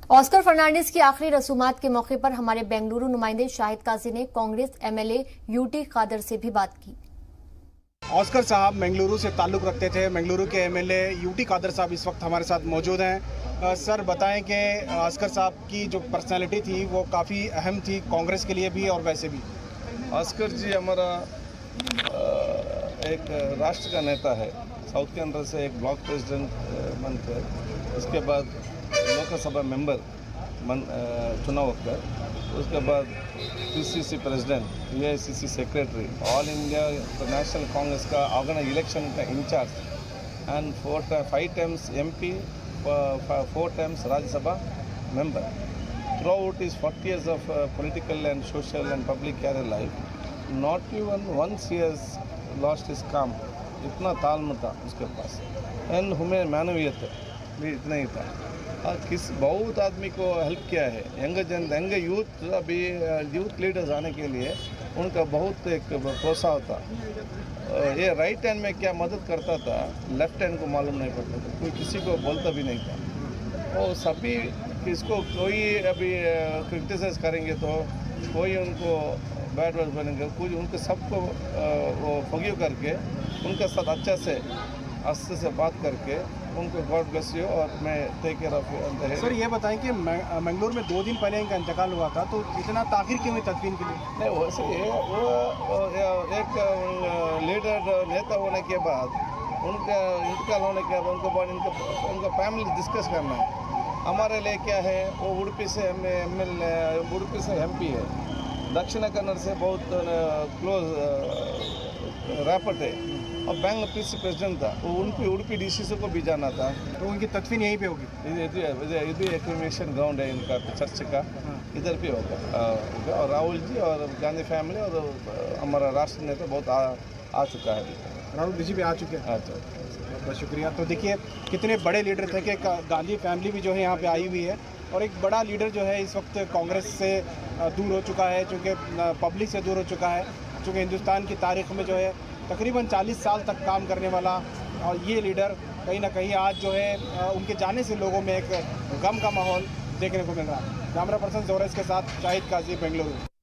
Oscar Fernandes की आखिरी रसूमात के मौके पर हमारे बेंगलुरु नुमाइंदे शाहिद काजी ने कांग्रेस एमएलए यूटी खादर से भी बात की। ऑस्कर साहब बेंगलुरु से ताल्लुक़ रखते थे। बेंगलुरु के एमएलए यूटी खादर साहब इस वक्त हमारे साथ मौजूद हैं। सर बताएं कि ऑस्कर साहब की जो पर्सनालिटी थी वो काफ़ी अहम थी कांग्रेस के लिए भी और वैसे भी। ऑस्कर जी हमारा एक राष्ट्र का नेता है। साउथ के अंदर से एक ब्लॉक प्रेसिडेंट बनकर उसके बाद लोकसभा मेंबर चुनाव होकर उसके बाद PCC president, AICC secretary, all India national Congress का ऑर्गेनाइज इलेक्शन का incharge and 5 times MP, 4 times Rajya Sabha member. Throughout his 40 years of political and social and public career life, not even once he has lost his calm. इतना तालम था उसके पास and हमें मानवीयत भी इतना ही था। बहुत आदमी को हेल्प किया है। यंग यूथ अभी यूथ लीडर्स आने के लिए उनका बहुत एक प्रोत्साहन था। ये राइट हैंड में क्या मदद करता था, लेफ्ट हैंड को मालूम नहीं पड़ता था, कोई किसी को बोलता भी नहीं था। और सभी किसको कोई अभी क्रिटिसाइज करेंगे तो कोई उनको बैड वर्ड बनेंगे, कुछ उनको सबको वो फॉरगिव करके उनके साथ अच्छा से अच्छे से बात करके उनको गॉड ब्लेस यू और मैं take care of you. Sir ये बताएं कि मंगलूर में 2 दिन पहले इनका इंतकाल हुआ था, तो इतना ताखिर क्यों हुई तदफीन के लिए? नहीं, वैसे वो एक लीडर नेता होने के बाद उनका इंतकाल होने के बाद उनका फैमिली डिस्कस करना है। हमारे लिए क्या है, वो उड़पी से उड़पी से MP है, दक्षिण कन्नड़ से बहुत क्लोज रैपट है और बैंक पीसी प्रेसिडेंट था। वो उड़पी DCC को भी जाना था, तो उनकी तदफीन यहीं पे होगी। इधर एक्रिमेशन ग्राउंड है इनका चर्च का, इधर पे होगा। और राहुल जी और गांधी फैमिली और हमारा राष्ट्र नेता बहुत आ चुका है। राहुल जी भी आ चुके हैं। अच्छा, बहुत शुक्रिया। तो देखिए कितने बड़े लीडर थे कि गांधी फैमिली भी जो है यहाँ पे आई हुई है और एक बड़ा लीडर जो है इस वक्त कांग्रेस से दूर हो चुका है, चूँकि पब्लिक से दूर हो चुका है, चूँकि हिंदुस्तान की तारीख में जो है तकरीबन 40 साल तक काम करने वाला और ये लीडर कहीं ना कहीं आज जो है उनके जाने से लोगों में एक गम का माहौल देखने को मिल रहा है। कैमरा पर्सन जोरेस के साथ शाहिद काजी, बेंगलुरु।